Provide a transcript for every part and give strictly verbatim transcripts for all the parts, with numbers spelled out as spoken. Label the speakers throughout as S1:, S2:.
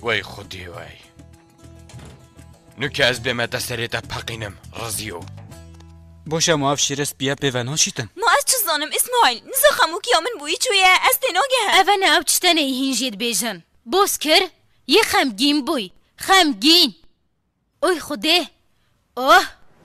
S1: وای خودی وای نوکه از بمت سریتا پقینم رزیو
S2: باشه ما اف شیرست بیا بوناشیتن
S3: ما از چه زانم اسماعیل نزا خموکی آمن بویی چویه از تناگه
S4: اوه او چتنه ایهین جید بیجن باز کر یه خمگین بوی خمگین اوی خوده اوه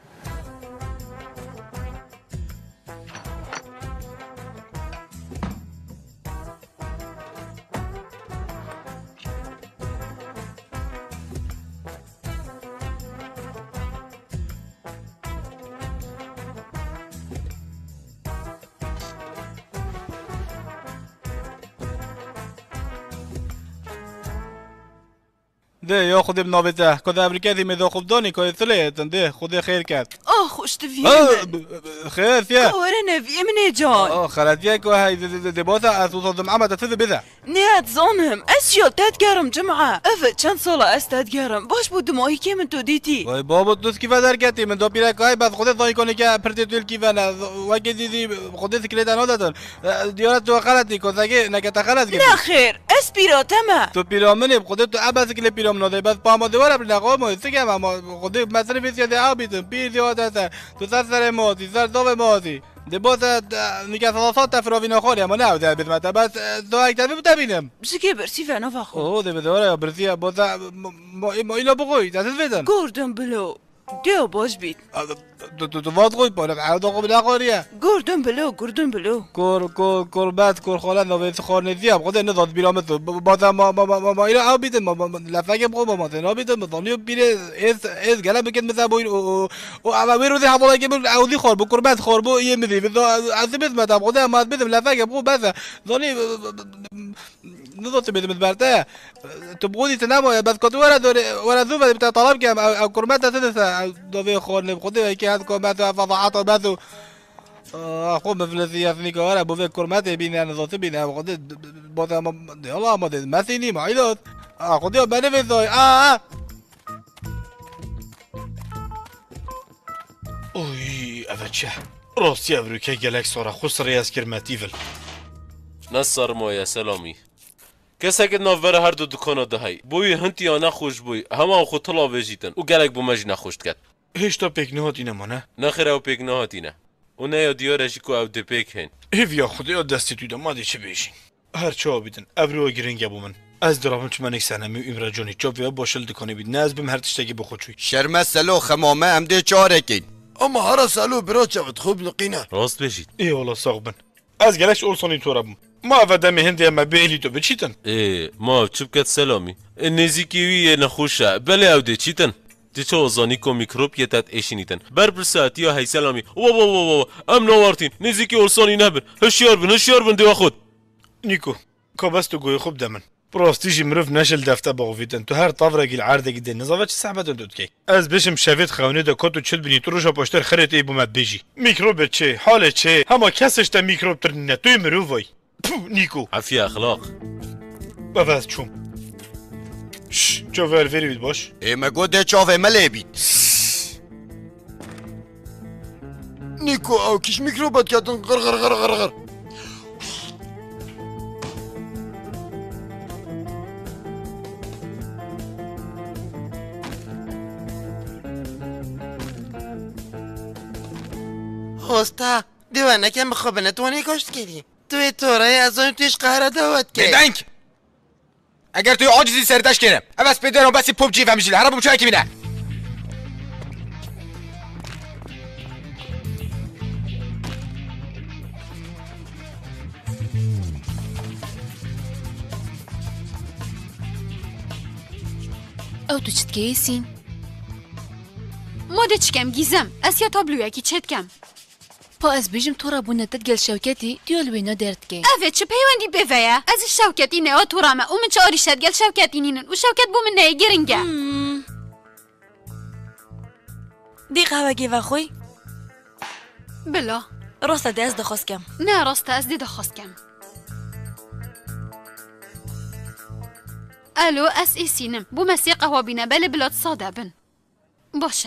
S5: ده یا خودم نابته که امریکایی میدو خوب دانی که اطلاعتن ده خود خیر کرد
S6: آه خوش دویه
S5: خیر فيها
S6: كورنا في من جان
S5: اه خلاتيا كو هاي دبوتا اسوس عمد تذ بذا
S6: نيات زونهم اسيو تتقرم جمعة افا كان صلاة استتقرم باش بود ماهي كي من تو ديتي
S5: وای بابا دوست كيف دركتي من دو بيرا كاي بس خودت ضاي كوني كا برتيتول كيف انا واجي دي خودت كريت انا دادن ديارت تو خلاتي كو زاگه نكت خلات
S6: لا خير اسبيرا تما
S5: تو بيرامن خودت تو عباس كلي بيرام ناده بس پاما دوار بر نقام سگم اما خودت مثلا فيس يد عبيد بير ديوتا تو سر موزي سر دو موزي دبوتا نيكا ثلاثات افراوي نخوري اما نه ده بس بس دو اكتبي بتبينم
S6: بشكي برسي فانا فاخو
S5: اوه ده بدوره برسي بوتا ما اینا بگوی دست بدن
S6: گوردن بلو دیو باش بید
S5: تو تو تو واد خوی بالا عاد خوب نخوریه
S6: گوردن بلو گوردن بلو
S5: کور کور کوربت کور خاله نوبت خارنزی ام خود نداد بیرام تو بازم ما ما ما ما اینا آب بیدن ما لفاگه بگو ما نه بیدن مدانیو بیره از از گله بکن مثلا بو او او اما ویرو ده حوالا که بو عودی خور بو کوربت خور بو یه میدی از بیت مدام خود ما بیدم لفاگه بگو بس زانی نضغط بيد متبرته تبغوني تناموا بس كنت ورا دوري ورا ذوبه بتاع طلب كام او كرمات ثلاثه دوبي خور خدي هيك هاد كرمات فضحات بس اخو مفلسي اثني كورا بو كرمات بينا نضغط بينا خدي بودا والله ما مثلي ما عيلات خدي بنفذ اه اه
S7: اوي افچه روسيا امريكا گلک سورا خسر از کرماتیول
S8: نصر مویا سلامی کسی که نوور هر دو دکانا دهی بوی هنتی یا نخوش بوی همه خود طلا بجیتن و گلک بو مج نخوشت کد
S7: هیچ تا پیک نهاتینه مانه
S8: نخیر او پیک نهاتینه و نه یا دیارشی که او ده پیک هن
S7: هیویا خدا یا دستی توی دماده چه بیشین هر چه آبیدن ابرو گرنگ بو من از درامم چمن یک سنمی و امرا جانی چاپ ویا باشل دکانه بید نه از بیم هر تشتگی بخوچوی
S9: شرمه سلو خمامه هم ده چاره کن
S10: اما هر سلو برا چوت خوب لقینه
S8: راست بشید
S7: ای والا ساق بن از گلش اولسانی تو ربم ما افدم هندی اما بیلی تو بچیتن
S8: ای ما چوب کت سلامی نزیکیوی نخوشه بله او ده چیتن دی چه ازانی کو میکروب یتت اشینیتن بر بر ساعتی یا هی سلامی و و و و ام نوارتین نزیکی اولسانی نبر هشیار بن هشیار بن دیو خود
S7: نیکو کابستو گوی خوب دمن براستیجی مرف نشل دفته باقویتن تو هر طفره گیل عرده گیده نظافه چه صحبت دود که از بشم شوید خونه دا کتو چل بینی تو روشا پاشتر خرید ای بومد بیجی میکروب چه حال چه همه کسش تا میکروب ترنینه توی مرو وای نیکو
S8: عفی اخلاق
S7: بفز چوم شش چوور وری بید باش
S9: ایمه گوده چاوه مله بید
S10: نیکو او کش میکروبت کردن غر غر غر غر غر
S11: هستا دیوانه که مخوابه نتوانی کشت کردی توی تورای از اون تویش قهره داوت کرد
S1: بدنک اگر توی عاجزی سرتش کنم اوست بدارم بسی پوب جیفم میشیل هر بوم چای که بینه
S4: او تو چت کیسین ماده چکم گیزم از یا تابلویا کی چت کم
S12: پا از بیجم تو را بونه تدگل شوکتی دیول وینا درد که
S4: اوه چه پیوندی بویا از شوکتی نه تو را ما او من چه آریش تدگل شوکتی نینن و شوکت بو من نه گرنگه
S3: دی قهوه گیوه خوی
S4: بلا
S3: راسته دی از دخواست کم
S4: نه راسته از دی دخواست کم الو اس ای سینم بو مسی قهوه بینه بله بلاد ساده بن باشه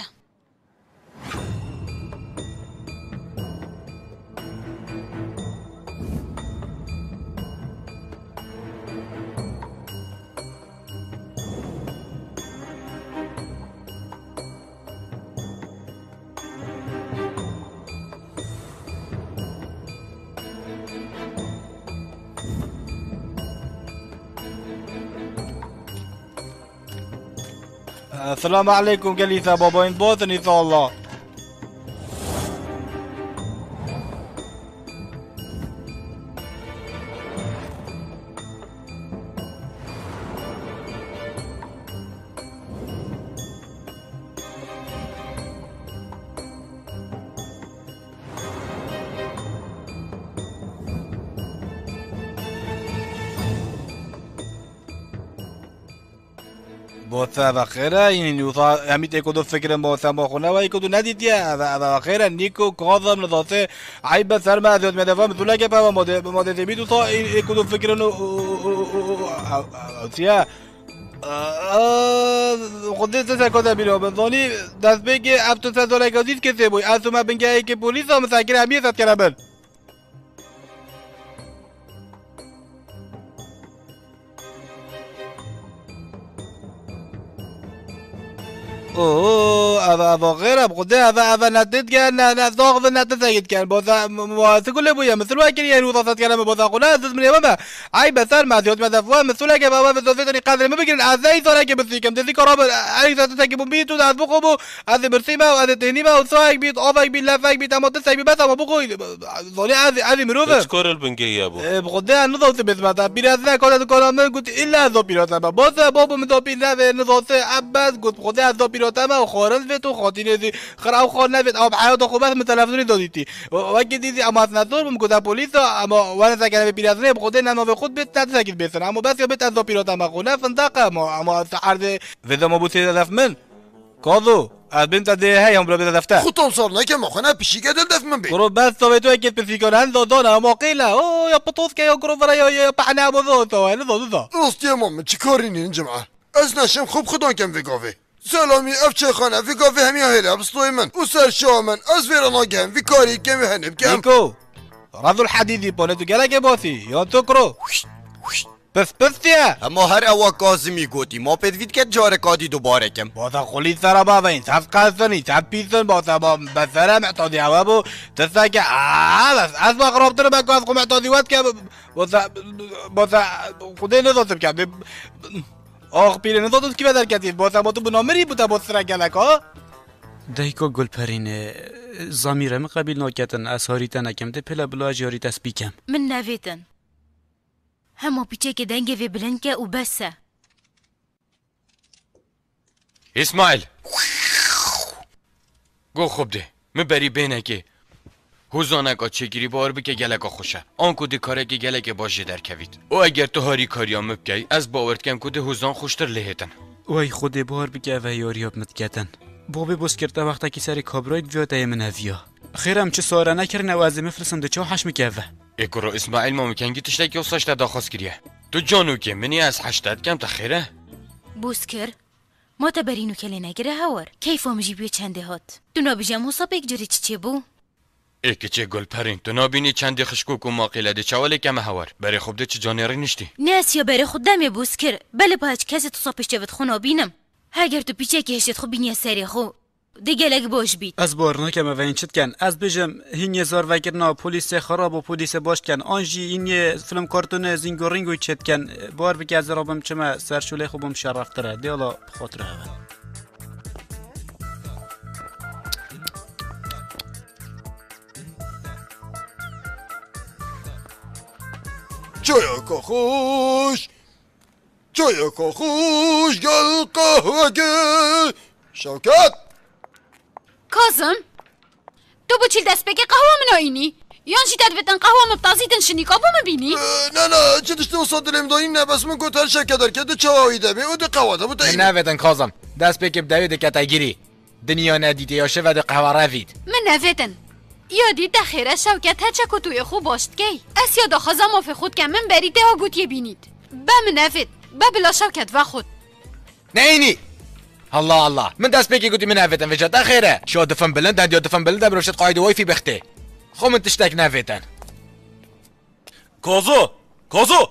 S5: السلام عليكم كليسة بابا إن باطن إن شاء الله. بوثا خيرا يعني نوصا هميت يكودو فكرة بوثا مخونا ويكودو نديتيا هذا خيرا نيكو كاظم نضاثي عيبة سلمى ذات مدفع مثلا كيف ما تبي توصا يكودو فكرة نو أوتيا خودت سكوتا بيرو بنظني دست بيجي أبتو سازولا كذيذ كسبوي أسمع بنجاي كبوليسا مساكين أمير ساتكلمن اوه هذا هذا غير بقول هذا هذا نتد كان نضاغ نتد سيد كان بوذا تقول لي بويا مثل واكل يعني وضعت كلام بوذا قلنا من يومها عي بثال ما زيوت ما دفوا مثل كي بابا بزوجتني قادر ما بيقول عزاي صار كي بثيكم تذي كراب علي تتجيبون بيتو ده بقوبو هذا برسيمة وهذا تهنيمة وصايق بيت أوفايق بيت لافايق بيت أما تسايق بيت ما بقول ظني هذه هذه مروفة
S8: شكر البنجي يا ابو
S5: بقول ده نضاف بس ما تبينا كذا كذا ما قلت إلا ذو بيروتا بوذا بابا من ذو بيروتا نضاف عباس قلت بقول ده ذو بيروتا ما وخورن فيتو خاطيني دي خراو خورنا فيت أو بحياته خوبات من تلفزيوني دوديتي وأكيد دي أما ناتور بمكودا بوليسا أما وانا ساكن ببيرازني بقول إن أنا بخود بيت تساكن بيسنا أما بس يبيت ذو بيروتا ما خونا فندقة أما أما سعر فيدا ما بوسي دف من كذو البنت دي هاي هم بلا دفتر
S10: خطهم صار كم خنا بشي قدر دف من بي
S5: كرو بس سويتو أكيد بسيكون هندو دونا ما قيلا أوه يا بطوس كي يا كرو فرا يا يا بحنا بذو تو هذا ذو ذو
S10: راست يا ماما تشكريني جماعة أزنا شم خوب خدون كم في قافي سلامي أبشي خانة في قافي هم يهلا بسطوي من وسر شو من أزفير أنا كم في كاري كم هنب كم
S5: نيكو رضو الحديدي بولتو جالك بوسي يا تكرو بس بس يا
S9: اما هر اوا کاظمی گوتی ما بدوید که جاره کادی دوباره کم
S5: باتا خلی سر بابا این صف قصنی صف پیسن باتا با بسره معتادی هوا بو تسا که آه بس از با قرابتر بکو از خو معتادی وات که باتا باتا خودی نداستم که آخ پیره نداستم که بدر کتید باتا با تو بنامری بوتا با سره گلک ها
S2: دایکو گل پرینه زمیرم قبیل ناکتن از هاریتن اکم ده پلا بلا جاری تسبیکم
S4: من نویتن همو پیچه که دنگه و بلنکه و بسه
S1: اسماعیل گو خوب ده من بری بینه که هوزانکا چگیری بار بکه گلکا خوشه آنکو ده کاره که گلک باشه در کوید او اگر تو هاری کاریا مبکی از باورد کم که ده هوزان خوشتر لهتن
S2: وای خود بار بکه و یاریاب متکتن بابی بس کرده وقتا که سری کابراید ویاد ایم نویا خیرم چه ساره نکرنه و از مفرسم ده چه حش میکه
S1: اکرو اسماعیل ما میکنگی تشتکی و ساشت داخواست کریه تو جانو که منی از هشتاد کم تخیره
S4: بوسکر ما تبرینو کلی نگره هور کیف هم جیبیو چنده هات تو نابیجم مصاب یک جوری چی چی بو؟
S1: ایکی چه گل پرین تو نابینی چندی خشکوک و ماقیله ده چوالی کم هور بری خوب ده چه جانیاری نشتی؟
S4: نه یا بری خود دمی بوسکر بله با هیچ کسی تو صاپش جوید خو نابینم هگر تو پیچه که هشت خو بینی سری خو دیگه لگ باش بید
S2: از بار نکم و این چت کن از بجم هین زار وگرنا پلیس خراب و پلیس باش کن آنجی این فیلم کارتون زینگورینگو چت کن بار بگه از رابم چما سرشوله خوبم شرفتره دیالا خاطره اول
S10: چایکا خوش چایکا خوش گل قهوه گل شوکت
S12: کازم تو با چیل دست بگه قهوه من آینی یان شیدت بتن قهوه مبتازیتن شنیکا با مبینی
S10: نه نه چه دشته و صادلیم دایی نه بس من گوتر شکر در که ده چاوی ده بی او ده قهوه ده بوده
S1: نه ویدن کازم دست بگه بدوی ده کتگیری دنیا ندیده یاشه و ده قهوه روید
S12: من نویدن یادی ده خیره شوکت هچه که توی خوب باشت کی از یادا خازم آف خود که من بریده ها گوتی بینید با من نوید با بلا شوکت و خود
S1: نه اینی الله الله من دست بگی گوتی من نویدن وجه ده خیره شو دفن بلندن یا دفن بلندن بروشت قاید وای فی بخته خو من تشتک نویدن
S8: کازو کازو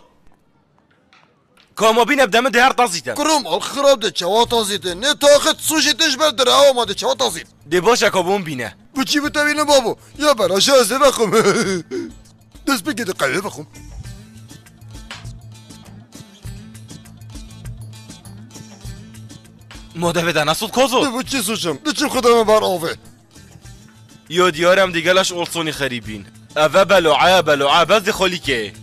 S8: کاما بینم دم ده هر تازیدن
S10: کرم الخراب ده چوا تازیده نه تاخت سوشی تشبر در هوا ما ده چوا تازید
S8: ده باشه کابون بینه
S10: بچی بتبینه بابو یا براش ازه بخم دست بگی ده قهوه بخم
S13: ما دویدن اسود کازو
S10: دو چی سوچم دو چی خودم بر آوه
S13: یا دیارم دیگلش اولسونی خریبین اوه بلوعه بلوعه بز خالی که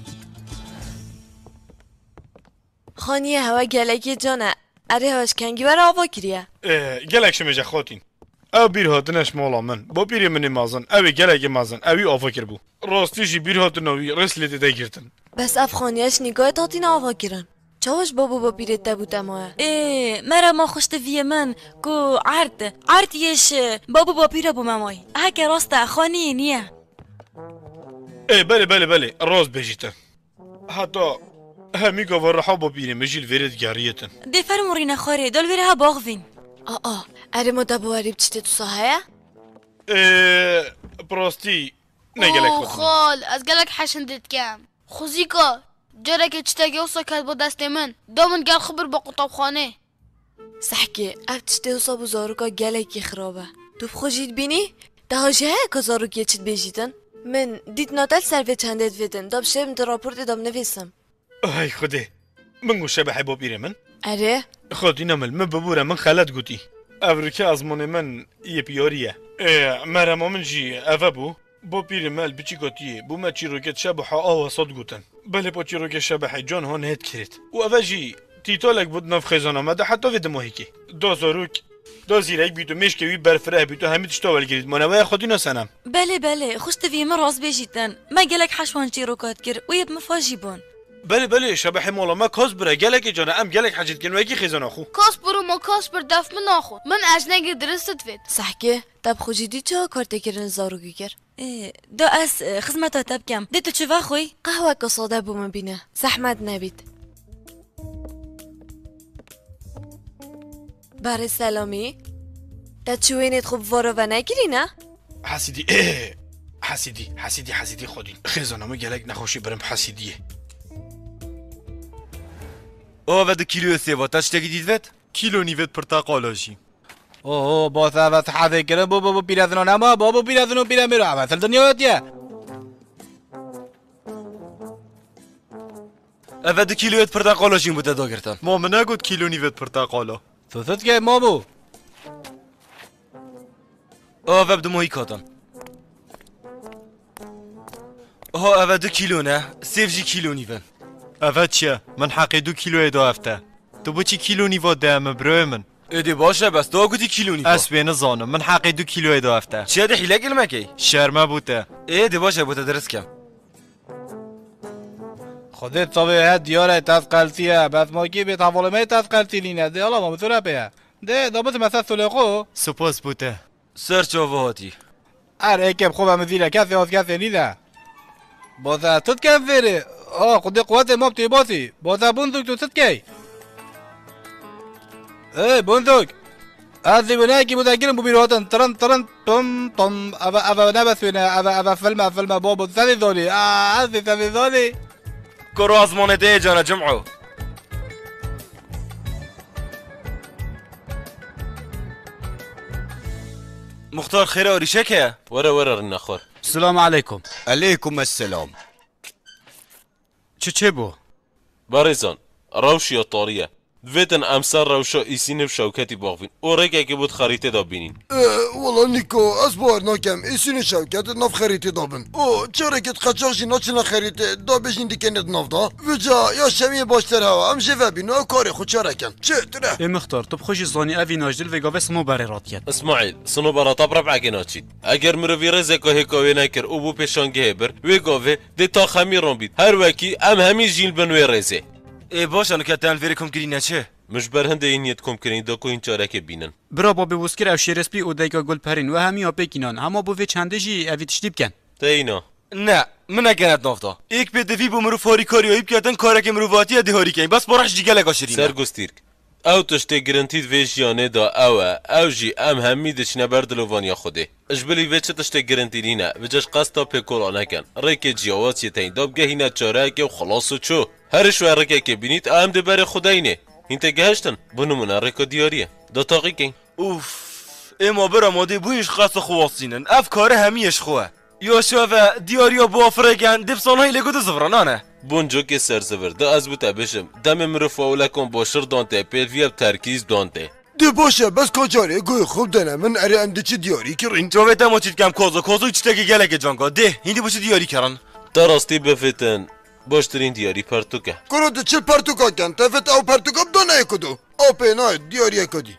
S3: خانی هوا گلگی جانه اره هاش کنگی بر آوا کریه
S7: گلک شمیجه خاطین او بیر هاتنش مالا من با بیر من مازن اوی گلک مازن اوی آوا کر بو راستیشی بیر هاتنوی رسلت ده گرتن
S3: بس اف خانیش نگاه تاتین آوا کرن چاوش بابو با بیرت دبوت اماه ای مرا ما خوشت وی من کو عرد عرد یش بابو با بیره بو ممای هکه راست خانی نیه
S7: ای بله بله بله راست بجیتن حتی همی گاور رحا با بیره مجیل ویرد گریتن
S3: دی فرمورین خاره دل ویره ها باغوین آه آه اره ما دبواری بچته تو ساحه
S7: ای براستی نگلک
S12: اوه خال از گلک حشندت کم خوزیکا جرا که چتاگه اوسا کرد با دست من دامن گل خبر با قطاب خانه
S3: سحکه اف تشته اوسا بو زاروکا گلکی خرابه تو بخوشید بینی؟ ده جه که زاروکیه چید بیجیدن؟ من دید ناتل سروه چندت ویدن داب شب ده راپورت دام نویسم
S7: ای خوده من گو شبه با بیره من؟
S3: اره؟
S7: خودی نمل من ببوره من خالد گوتی افریکا از من من یه پیاریه مرم من جی اوه بو با پیر مال بچی گوتیه بو ما چی روکت شبه آوا صد گوتن بله با چی روکت شبه جان ها نهت کرد و اوه جی تیتالک بود نف خزان آمده حتی وید ماهیکی دو زاروک دو زیرک بیتو مشکوی برفره بیتو همه تشتاول گرید منوی خودی نسنم
S3: بله بله خوش توی من راز بیجیدن ما گلک حشوان چی روکات کر و یب مفاجی بون
S7: بله بله شبه مالا ما کاس بره گلک جانه ام گلک حاجت کن و یکی خزان آخو
S12: کاس برو ما کاس بر دف من آخو من اجنگی درستت وید
S3: سحکه تب خوشیدی چه کارت کرن زاروگی کر دو از خدمت ها تب کم دی تو چه وخوی قهوه که ساده بو من بینه زحمت نبید بر سلامی تا چوینت خوب وارو و نگیری نه؟
S7: حسیدی اه حسیدی حسیدی حسیدی خودین خزانمو گلک نخوشی برم حسیدیه
S13: اوه ده کیلو سیوا تشتگی دیدوید؟ کیلو نیوید پرتقالاجی
S5: اوه با ثبت حده کرن بو بو بیرازنو نما بابو بیرازنو بیرم میرو اول دنیا دیه
S13: اوه ده کیلویت پرتقالاجی بوده دا گرتن ما من نگود کیلو نیوید پرتقالا
S5: سوست که ما بو
S13: اوه ده ماهی کاتن اوه اوه ده کیلو نه سیف جی کیلو نیون اوه چیه من حقی دو کیلو دو هفته تو بو چی کیلو نیوا ده مبروی من ایدی باشه بس تو گودی کیلو نیوا اسبی نزانم من حقی دو کیلو دو هفته چیه ده حیله گلمکی شرمه بوده ایدی باشه بوده درست کم
S5: خودت طبیعه دیاره تسقلتیه بس ما کی به تفالمه تسقلتی لینه ده حالا ما بتونه بیا ده دابت مثلا سلقو
S13: سپاس بوده سر چاوهاتی
S5: اره کم خوبم زیره کسی از کسی نیده بازه تد کم فیره آه خودی قوات ما بتی باسی بازه بندوک تو تد کی ای بندوک از دیونه کی بوده گیرم ببیرو هاتن ترن ترن تم تم اوه اوه نبسونه اوه اوه فلمه فلمه بابو سنی زالی آه از سنی زالی
S13: کرو آزمانه ده جانا جمعو مختار خیره آریشه که؟
S8: وره وره رنخور
S2: السلام علیکم
S9: علیکم السلام
S2: چه چه بو؟
S8: بارزان روشی طاریه دویتن امسر روشا ایسین شوکتی باغوین او رگه که بود خریطه دا بینین
S10: والله نیکو از بار ناکم ایسین شوکت ناف خریطه دابن او چرا که قچاقشی ناچنا خریطه دا بشین دیکنت ناف دا وجا یا شمی باشتر هوا هم جوه بینو کاری خود چرا کن چه تره
S2: ای مختار تو بخوشی زانی اوی ناجدل وگا بس مو بری راد کرد
S8: اسماعیل سنو برا طب ربعه ناچید اگر مروی رزه که هکاوی نکر او بو پیشانگه بر وگاوه دی تا خمیران بید هر وکی ام همی جیل بنوی رزه
S13: ای باشه انو که تنفیری کم کرینه چه؟
S8: مش برهنده این نیت کم کرین دا که این چاره که بینن
S2: برا با بوسکر او شیرسپی او دیگا گل پرین و همی ها پیکینان هما بو وی چنده جی اوی تشتیب کن
S8: تا اینا
S13: نه من نکنت نافتا ایک به دوی بو مرو فاری کاری هایب کردن کاره که مروواتی دهاری کن بس بارش جیگه لگا شرینه
S8: سرگستیرک او تشته گرانتید ویش یانه دا اوه او جی ام همی دشنه بردلوانیا خوده اجبلی ویچه تشته گرانتیدینه وجاش قسطا پیکولا نکن ریک جیاوات یتین داب گهینه چاره که خلاصو چو هر شوی رکه که بینید ام ده بره خداینه این تا گهشتن بنمونه ریکا دیاریه دا تاقی کن
S13: اوف اما برا ماده بویش قصد خواسینن اف کاره همیش خواه یا شوه دیاریا با افرگن دبسانهای لگو ده زفرانانه
S8: بونجو که سرزور دا از بوتا بشم دم مرفاوله کن باشر دانته پیلوی اب ترکیز دانته
S10: دی باشه بس کجاره گوی خوب دنه من اری ام دی چی دیاری کرین
S13: جوابت ما چیت کم کوزو کوزو چتگی گلک جانگا ده هندی بچی دیاری کرن
S8: دراستی بفتن باشترین دیاری پرتوکه
S10: کرو دی چل پرتوکا کن تفت او پرتوکا بدانه کدو او پینای دیاری کدی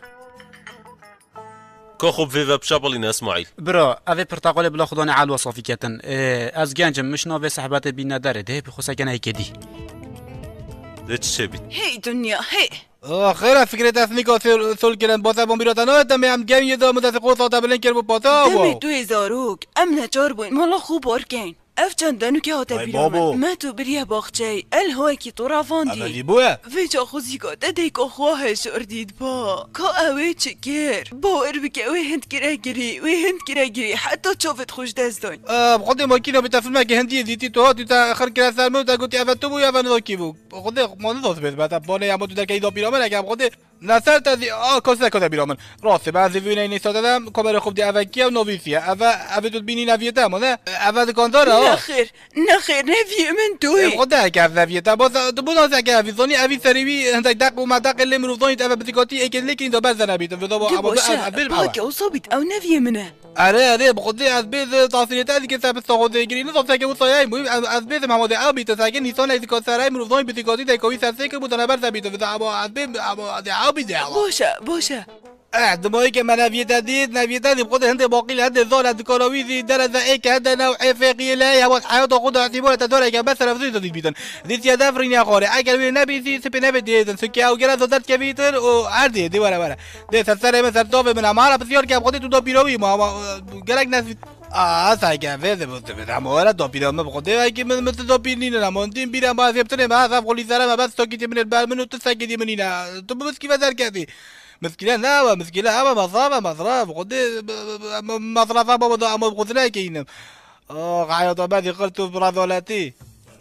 S8: که خوب وی وب شابلین اسماعیل
S2: برا اوه پرتقال بلا خدانه عال وصافی کتن از گنجم مشناوه صحبت بین نداره ده بخوصه کنه کدی
S8: ده چه بید؟
S6: هی دنیا هی
S5: خیره فکرت اسمی که سول کردن باسه بام بیراتن ها دمی هم گمی یه دام دست قوس آتا بلن کرد با پاسا
S6: دمی توی زاروک ام نجار بوین مالا خوب بارکن اف چندانو که هاته بیرامن ما تو بریه باخچه ال هوی که تو رافاندی
S5: اولی بوه
S6: ویجا خوزی که ده که خواهش اردید با که اوه چکر باور بکه اوه هند گره گری اوه هند گره گری حتی چافت خوش دست داین
S5: خود ماکینا بتفرمه که هندی زیتی تو ها تو تا آخر کرد سرمه تا گوتی اوه تو بوی اوه نوکی بو خود ما نداست بید بتا بانه اما تو در که ایدا بیرامن اگه خود نصر تازی آه کسی نکده بیرامن راسته بعضی وینه این ایستاده دم کامر خوب دی اوه کیه و نویسیه اوه اوه تو بینی نویته ما نه اوه دکانداره ها
S6: نخیر نخیر نویه من توی
S5: خود اگه نویته باز تو بودن اگه نویزانی اوی سریوی هندک دق و مدق اللي مروضاني اوه بزیکاتی اگه لیکن دا بزنه بیت و دا
S6: با باکه او صابیت او نویه منه
S5: آره آره بخودی از بیز تاثیرات از که سبب ساخته گیری نه صافی که او سایه مهم از بیز محمد او بیت ساکن نیسان از که سرای مروضانی بزیکاتی دکوی سرسه که بودن بر زبیت و دا از بیز او بیت
S6: باشه باشه
S5: دمایی که من نویت دید نویت دید خود هند باقی هند زال از کاراویزی در از ای که هند نوع فقیه لا و حیات خود اعتبار تداره که بس رفضی دادید بیدن دیت یا دفرین یا خاره اگر وی نبیزی سپی نبیدن سکی او گرا دادت که بیتر و عردی دی وره وره دی سر مثل داو من امارا بسیار که خودی تو دا پیراوی ما گرک نسید آه سایه ویزه بوده بده امارا دا پیرام بخوده اگه من مثل دا پیرنی نماندیم بیرم باز یبتنه ما صاف قولی سرم بس ساکیتی من البال منو تساکیتی منینا تو بس کی وزر کردی مسكينة ناوى مسكينة أما مصابة مصراف قد مصراف أما وضع أما بقدنا كينم آه عيطة بعدي قلت برادولاتي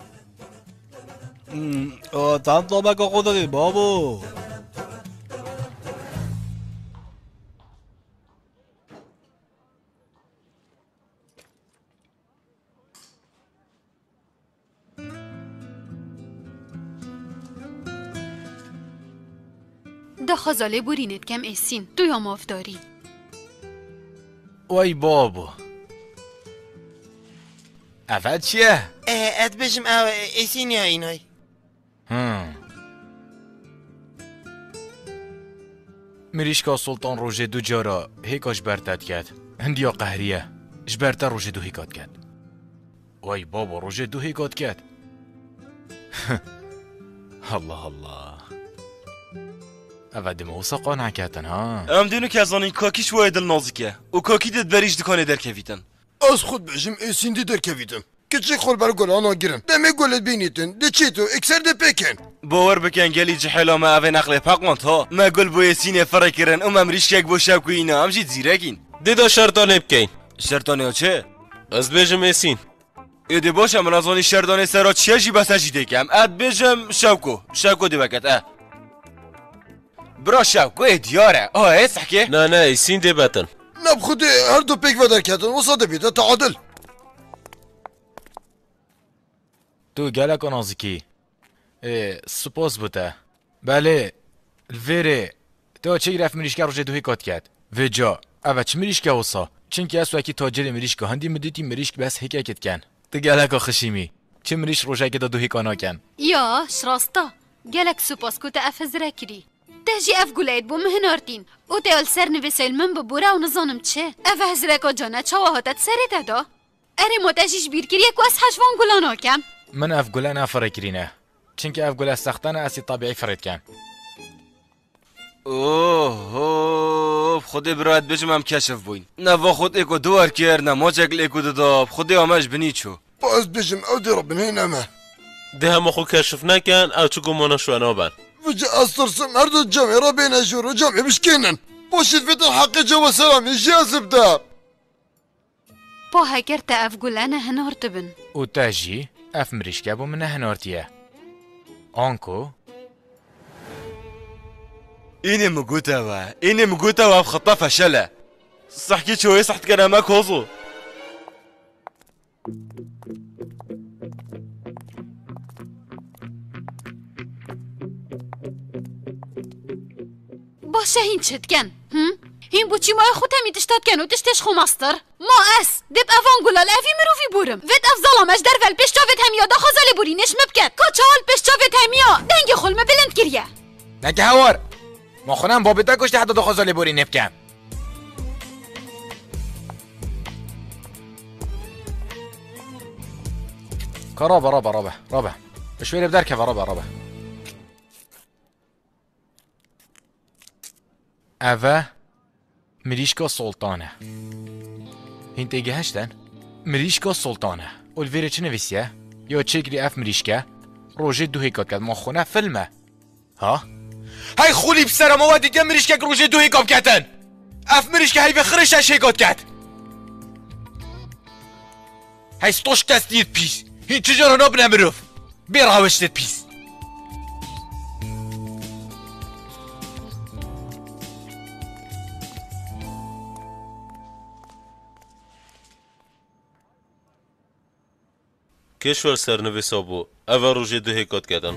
S5: آه تانطو ما كقدري بابو
S12: دا خزاله بورینت کم اسین تو یا مافداری
S1: وای بابو اول چیه؟
S11: اد بشم او اسین یا اینای
S1: هم مریشکا سلطان روژه دو جارا هیکاش برتد کرد هندیا قهریه جبرتا روژه دو هیکات کرد وای بابا روژه دو هیکات کرد الله الله اول موسا قانع کردن ها
S13: ام دینو که از آن کاکیش واید نازکه و کاکی دید بریش دکانه در کویتن
S10: از خود بشم اسین دی در کویتن کچک خول بر گل آنا گیرن دمه گلت بینیتن ده چی تو اکسر ده پکن
S13: باور بکن گلی جحلا ما اوه نقل پاقمانت ها ما گل بو اسین فرا کرن ام امریش یک بو شب کو اینا هم جید زیرگین
S8: دیدا شرطانه بکین
S13: شرطانه ها چه؟
S8: از بجم اسین
S13: ایده باشه من از آنی شرطانه سرا چیه جی بسه جیده کم اد بجم شوکو شوکو دی بکت اه برا شوکو ادیاره آه ایسح که؟
S8: نه نه اسین دی بطن
S10: نب خود هر دو پیک ودر کردن وصاده بیده تعادل
S1: تو گلک نازکی سپاس بوده بله الویره تو چه گرفت مریشکه روژه دو هیکات کرد و جا اوه چه مریشکه اوسا چنکه از وکی تاجر مریشکه هندی مدیتی مریشک بس هیکت کن تو گلک خشیمی چه مریش روژه که دو هیکانا کن
S12: یا شراستا گلک سپاس کو تا افزره کری تهجی اف گولید بو مهنارتین او تیال سر نویسیل من ببوره و نزانم چه اوه هزرکا جانه چاوه هاتت سره دادا اری متجیش بیر کری اکو از حشوان گولانا کم
S1: من اف گوله نفره کرینه چنکه اف گوله سختانه اسی طبیعی فرید کن
S13: اوه اوه خودی برایت بجم هم کشف بوین نه و خود اکو دوار کرد نه ما چکل اکو داداب خودی همش بنی چو
S10: باز بجم او دی ربن هین امه
S8: ده هم خو کشف نکن او چو گمانا شوانا بن
S10: وجه استرسم هر دو جمعی را بین جور و جمعی بشکنن باشید فتن حق جو سلامی جازب ده
S12: با هکر تا اف گولانه هنارت بن
S1: او تاجی اف مریشکه بو منه هنارتیه آنکو
S13: اینه مگوته و اینه مگوته و خطا فشله صحكي شوي صحت كلامك هوزو
S12: باشه هین چت کن هم هین بوچی مای خود همی تشتاد کن و تشتش خو ماستر ما اس دب افان گلال افی مروفی بورم ود افضلامش در ول پیش چاوت همیا دا خزاله بوری نش مبکت که چال پیش چاوت همیا دنگ خلمه بلند کریه
S1: نگه هوار ما خونم بابتا کشته حتی دا خزاله بوری نبکم رابا رابا رابا رابا شوية بدركة رابا رابا أفا مريشكا سلطانة هنت ايجي هشتن مريشكا سلطانة والفيري چه نويسيه يو تشيكري اف مريشكا روجي دو هيكات كد ما خونه فيلمه ها هاي خولي بسرا موادي دي مريشكا روجي دو هيكات كاتن اف مريشكا هاي بخرش اش هيكات كات هاي ستوش تسديد بيس هين چجور هنو بنمروف بير هاوشتت بيس
S8: کشور سرنویسا بو اوه روژه دو هکات کردن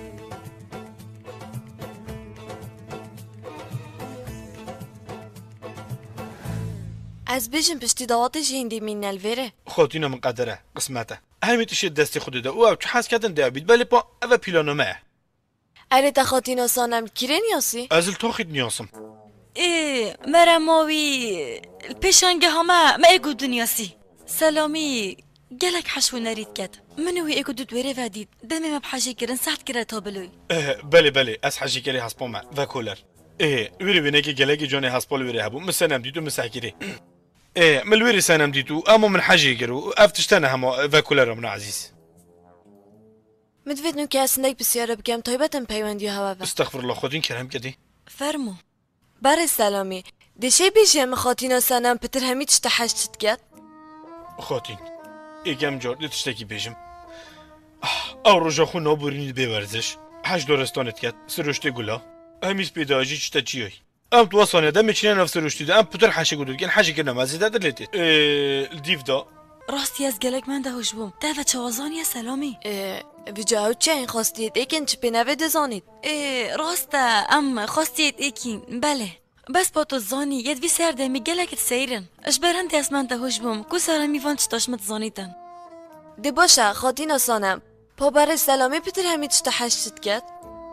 S3: از بيجن پشتی داواتش هندی من الویره
S7: خودینا من قدره قسمته همین تشی دستی خودی دا او چه حس کردن دا بید بلی پا اوه پیلانو مه
S3: اره تخاطینا سانم کیره نیاسی؟
S7: ازل تو خید نیاسم
S3: ای مرماوی الپیشانگه همه ما ایگو دنیاسی سلامی گلک حشو نرید کد منوی ایگو دود ویره ودید دمی ما بحاجه کرن ساعت کرد تا بلوی
S7: بله بله از حاجه کری هسپا ما و کولر اه ویری بینه که گلکی جانی هسپال ویری هبو مسنم دیدو مساکری اه ملویری سنم دیدو اما من حاجه کرو افتشتنه هما و کولر من عزیز
S3: مدفید نو که اسندک بسیاره بگم تایبتم پیوندی هوا و
S7: استغفر الله خودین کرم کدی
S3: فرمو بر سلامی دشه بیشه مخاطینا سنم پتر همی تشتحشت کد
S7: خاطین ایگم جار تشتکی بیشم او رجا خو نابورینید بورزش حج دورستانت کد سرشته گلا همیز پیداجی چتا چیوی ام تو وصانه دم میچینه نفس رشدی ام پتر حشه گودو کن حشه کنم از زیاد دلته دیو دا
S3: راستی از گلک من دهوش بوم ده و چوازانی سلامی بجاو چه این خواستید ایکن چه پینوه دزانید راسته ام خواستید ایکین بله بس با تو زانی ید وی سرده می گلکت سیرن اش برند از من دهوش بوم کو سارا میوان چتاش متزانیدن ده باشه خاطین آسانم پا برای سلامی پتر همی چتا حشت کد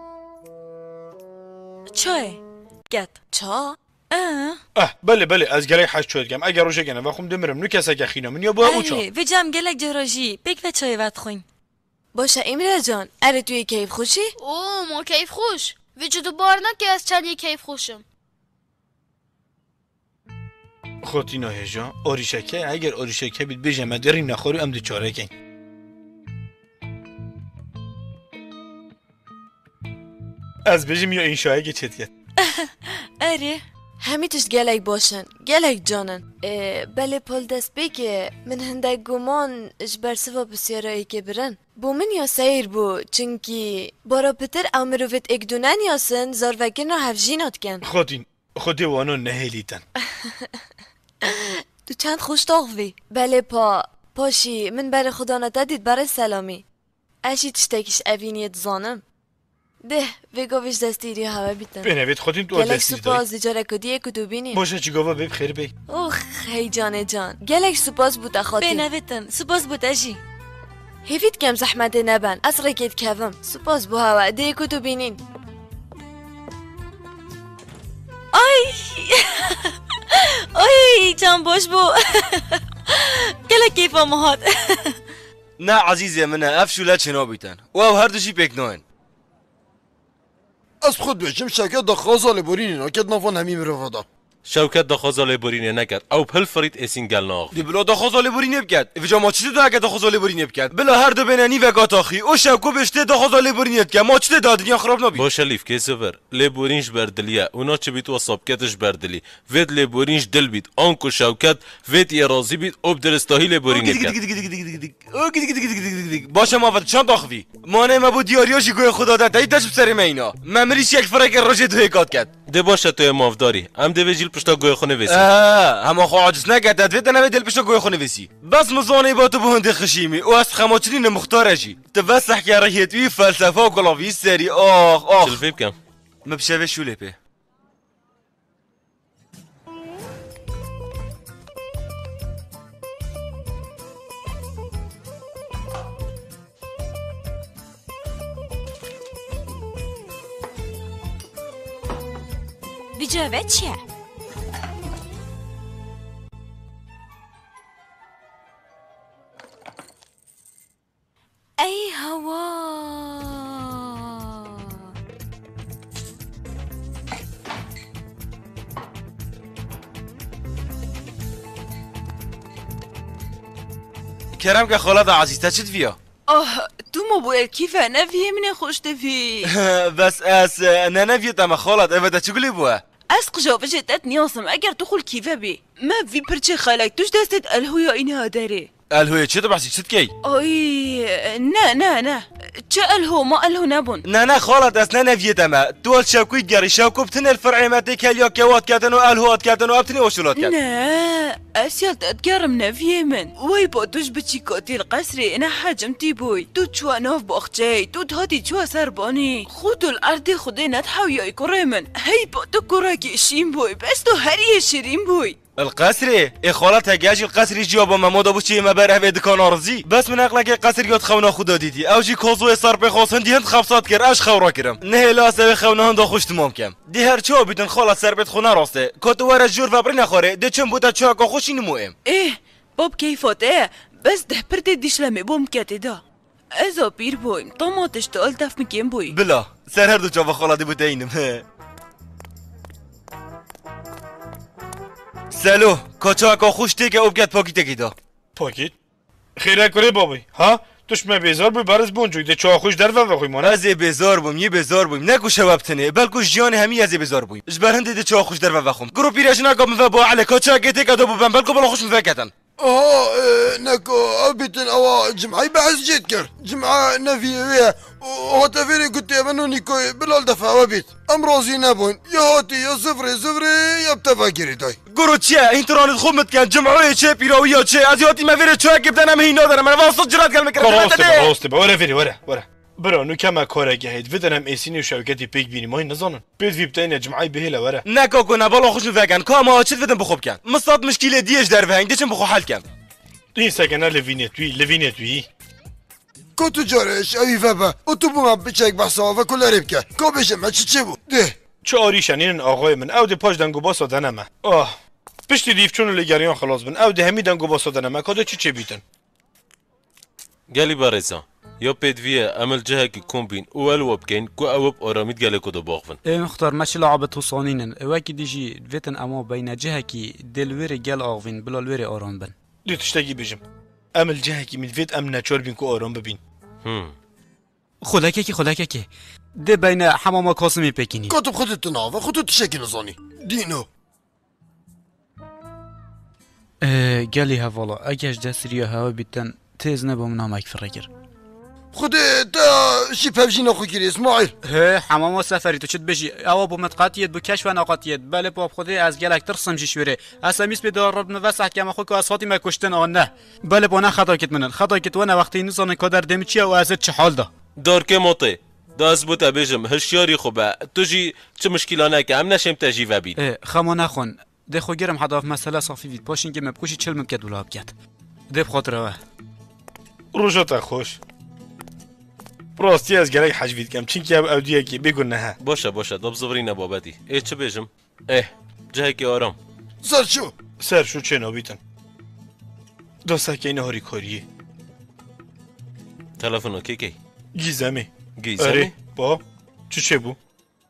S3: چای گت چا اه
S7: اه بله بله از گلای حش شد گم اگر روشه کنم و خم دمرم نو کسا که خینا من یا با او چا
S3: و جام گلک جراجی بک و چای وقت خوین باشه امرا جان اره توی کیف خوشی
S4: اوه ما کیف خوش وجود بارنا که از چلی کیف خوشم
S7: خاطینا هجا آریشکه اگر آریشکه بید بجمه دری نخوری ام دی چاره کن از بجم یا این شایه که چت کرد
S3: اره همیتش گلک باشن گلک جانن بله پل دست بگه من هنده گمان اجبر سوا بسیارایی که برن بو من یا سیر بو چنکی بارا پتر او مروفت اگدونن یاسن زاروگن را هفجینات کن
S7: خودین خودی وانو نهیلیتن
S3: تو چند خوش تاغوی بله پا پاشی من برای خدا ندادید برای سلامی اشی تشتکیش اوینیت زانم ده وگاوش دستیری هوا بیتن
S7: بنوید خودین تو دستی دایی
S3: گلک سپاس دیجاره کدیه کدو بینیم
S7: باشه چی گوه بیب خیر بی
S3: اوخ خی جانه جان گلک سپاس بوده خاطی بنویدن سپاس بوده جی هیفید کم زحمت نبن از رکت کفم سپاس بو هوا دیه کدو بینین آی آی جان باش بو گلک کیفا مهاد
S13: نه عزیزی منه افشو لچنا بیتن و او هر دوشی پکناین
S10: از خود بشم شکر دا خازال برینی ناکد نافان همی مروفا دا
S8: شوکت دا خازال برینه نکرد او پل فرید اسین گل ناغ
S13: دی بلا دا خازال برینه بکد افجا ما چیده دا اگه دا خازال برینه بکد بلا هر دو بیننی و گاتاخی او شوکو بشته دا خازال برینه بکد ما چیده دا دنیا خراب نبید
S8: باشه لیف که سفر لیبورینش بردلیه اونا چه بیت و صابکتش بردلی وید لیبورینش دل بید آنکو شوکت وید ارازی بید اوب درستاهی لیبورینه کد
S13: باشه ما ود چند آخوی مانه ما بود دیاریاشی گوی خدا ده تایی دشب سر مینا ممریش یک فرق روشه تو هکات کد
S8: ده باشه توی مافداری هم ده ویجیل پشتا گوی خونه ویسی
S13: آه همه خو عاجز نکد ادوید نوی دل پشتا گوی خونه ویسی بس مزانه با تو بهنده خشیمی او از خماچنین مختاره جی تفسح که رهیتوی فلسفه و گلاوی سری آخ آخ
S8: چل فیب کم
S13: مبشوه شوله پی
S3: ویجا چیه؟ ای هوا
S13: کرم که خالد عزیزت چت ویا
S6: آه تو موبایل کیفه نویه من خوش دوی
S13: بس از نه نویت اما خالد اوه چه گلی بوه
S6: از قجابه جدت نیاسم اگر تو خل کیفه بی ما وی پرچه خالک توش دستت الهویا اینها داره
S13: الهوی چه تو بحثی چت کی؟
S6: آی نه نه نه چه الهو ما الهو نبون
S13: نه نه خالد از نه نویت اما دول شاکوی گری شاکو بتن الفرعی ماتی کلیا کوات کردن و الهوات کردن و ابتنی وشلات کردن
S6: نه اسیال تدگرم نویه من وای با دوش بچی کاتی القصری انا حجمتی بوی تو چوا ناف باخچه تو تهاتی چوا سربانی خود الارض خودی نتحویای کره من هی با تو کراکی شیم بوی بس تو هریه شیرین بوی
S13: القصري اي خالتها جاجي القصري جوابا ما موضوع بشي ما بره في دكان ارزي بس من اقلك قصر يوت خونا خدا ديدي او جي كوزو صار بخوس هندي هند خبصات كر اش خورا كرم نه لا سوي خونا هند خوش تمام كم دي هر چو بدون خالت سربت خونه راسته كوت ور جور فبرنا خوره دي چم بودا چاكو خوش مهم
S6: ايه باب كيفاته بس ده برت ديش لمي بوم كاتدا ازا بير بويم طماطش تقول دف مكين بوي
S13: بلا سر هر دو چاوا خالتي بودينم سلو کچاکا خوش تیگه اوب گد پاکیت گیدا
S7: پاکیت؟ خیره کره بابی ها؟ توش ما بیزار بوی برز بونجوی ده چا خوش در و خوی مانه
S13: از بیزار بوم یه بیزار بوم نکو شواب تنه بلکوش جان همی از بیزار بوم جبر هنده ده چا خوش در و خوم گرو پیرش نگا مفبا علی کچاکه تیگه دو بوم بلکو بلا خوش مفکتن
S10: اه نكو ابيتن او جمعي بحث جيت كر جمعة نفي ويا وهتفيري قلت يا منو نيكو بلال دفع وبيت ام روزي نبون يا هاتي يا صفري صفري يا بتفاكري تاي
S13: قرو تشيا انت راني تخمت كان جمعوية تشي بيراوية تشي ازياتي ما فيري تشي كبتن ام هي نادر من واسط جرات قال مكرم
S7: راست با راست با ورا فيري ورا ورا برا نو كما كورا جهيد بدن هم ايسيني وشوكتي بيك بيني ما نظنن بيت في بتاين جمعي بهلا ورا
S13: نكو كنا بالا خوش مفكن كاما تشد بدن بخوب كان مصاد مشكلة ديش در فهنگ ديشن بخو حل كان
S7: این سکنه لوینتوی لوینتوی
S10: كنتو جارش اوي فبا اتوبو ما بچك بحثا و كل ربكه كو بشه ما چي چي بو ده
S7: چه آریشنین آقای من او ده پاش دنگو باسا دنمه آه پشت دیفچون لگریان خلاص بن او ده همی دنگو باسا دنمه کاده چی چه بیتن
S8: گلی بارزا یا پدویه عمل جهه که کن بین اول و بکن که او بارامید گله کدو باغفن
S2: ايه مختار ماشي لعبة تصانين واكي ديجي فيتن اما بين جهة كي دلوري جال اغفين بلا الوري ارام بن
S7: دی تشتگی بجم عمل جهه که میدوید ام نچار بین که آرام ببین
S2: خلاكي كي خلاكي كي دي بين حمام قاسمي بكيني
S10: كتب خدت نافه خدت تشكي نظاني دينو
S2: اه قالي هفالا اجاش دسريا هوا بيتن تيز نبوم نامك فرقر
S10: خد تا شي بابجي ناخو كيري اسماعيل
S2: هي حمام سفري تو چت بجي او بو متقاتيت بو كشف ناقاتيت بله باب خودي از گلک ترسم جي شوره اسميس بدار رب نفس احكام خو كو اسفاتي ما كشتن اون نه بله بنا خطا كت منن خطا كت وانا وقتي نزان كادر دمچي او از چه حال ده
S8: دار که موته داز بوتا بجم هشیاری خوبه تو جی چه مشکلانه که هم نشم تجی و بید
S2: اه خمو نخون ده خو گرم حداف مسئله صافی بید پاشین که مبکوشی چل مبکت دولاب کت ده بخاطر اوه
S7: روژتا خوش راستی از گلک حجوید کم چینکه او اودیه که بگو نه
S8: باشه باشه داب زبری نبابدی ای چه بجم اه جه که آرام
S10: سر شو
S7: سر شو چه نابیتن دو سکه اینه هاری کاریه
S8: تلفنو که که
S7: گیزمه
S8: گیزمه
S7: اره با چه چه بو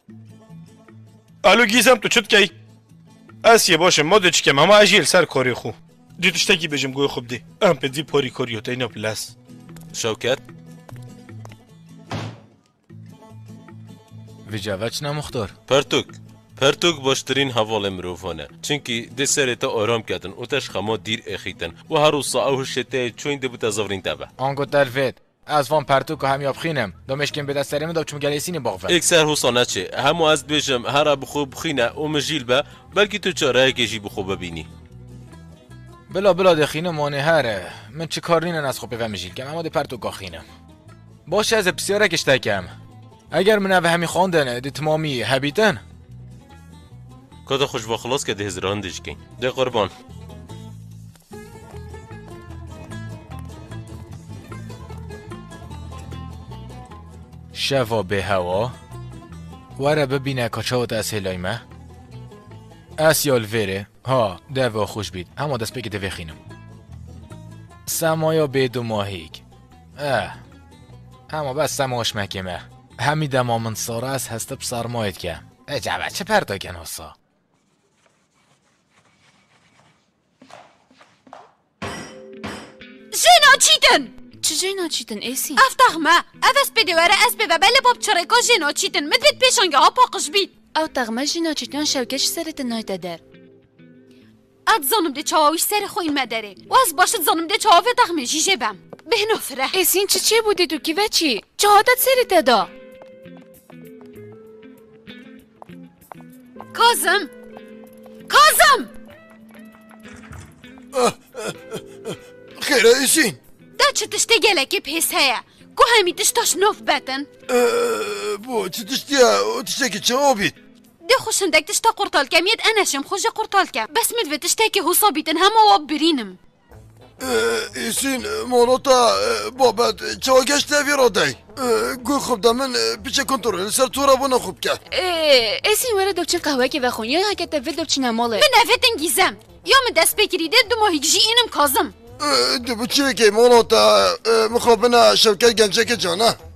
S7: الو گیزم تو چت کی اسیه باشه ما دو چکم اما اجیل سر کاری خو دی تشتکی بجم گوی خوب دی ام پدی پاری کاریو تا اینا پلاس
S8: شوکت
S1: ویجاوچ نمختار
S8: پرتوک پرتوک باشترین حوال مروفانه چونکی ده سر تا آرام کردن و تش خما دیر اخیتن و هر روز او شته چون ده بوتا زورین تبه
S1: آنگو ترفید از وان پرتوک هم یابخینم دومشکن به دست سرم دو چون گلیسینی باغفه
S8: اکثر حسانه چه همو از بجم هر بخوب بخینه و مجیل به بلکه تو چاره که جی بخوب ببینی
S1: بلا بلا دخینه مانه هره من چه کار نینن از خوب بفهمجیل کم اما ده پرتوک آخینم باشه از بسیاره کشته کم اگر من اوه همی خواندن ده تمامی هبیتن
S8: کادا خوش با خلاص که ده هزران دیش کن ده قربان
S1: شوا به هوا وره ببینه کچاوت از هلایمه اسیال ویره ها دوا خوش بید اما دست بگی دوی خینم سمایا بید و ماهیک اه اما بس سماش مکمه همی دما من ساره از هسته بسرمایت که اجابه چه پردا کن هسا
S12: جنا چیتن
S3: چجای ناچیتن ایسی؟
S12: افتخ ما اوست بده وره از به بله باب چرکا جنا چیتن مدوید پیشانگه ها پاقش بید
S3: او تغمه جی ناچیتن شوکش سرت نایت در
S12: اد زانم ده چاویش سر خوین مداره و از باشد زانم ده چاوی تغمه جیجه بم به نفره
S3: ایسین چی چی بودی تو کی و چی؟ چهاتت سرت دا
S12: کازم کازم
S10: خیره ایسین
S12: دا چه تشته گلکی پیس هیا کو همی تشتاش نوف بتن
S10: بو چه تشتیا تشته که چه آبید
S12: ده خوشندک تشتا قرطال کم ید انشم خوش قرطال کم بس مدوه تشته که حسا بیتن همه واب برینم
S10: ایسین مانوتا بابت چه گشته وی را دی گوی خوب دا من پیچه کنترل سر تو را بنا خوب کرد
S3: ایسین وره دوچه قهوه که بخون یا هکه تفل دوچه نماله
S12: من افتن گیزم یا من دست بکریده دو ماهی جی اینم کازم
S10: دو بچه که مانوتا مخابنه شوکت گنجه که جانه